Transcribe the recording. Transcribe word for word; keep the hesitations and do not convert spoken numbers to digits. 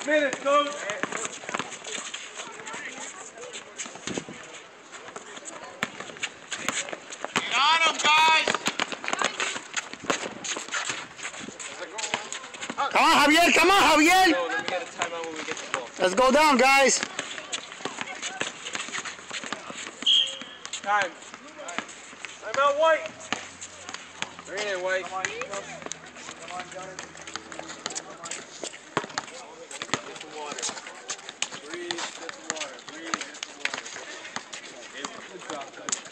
minutes, coach. Get on them, guys. Come on, Javier. Come on, Javier. No, let me get a timeout when we get the ball. Let's go down, guys. Time. Time out, White. Bring it in, White. Come on, come on, Johnny. Get the water. Breathe, get the water. Breathe, get the water. Good job, guys.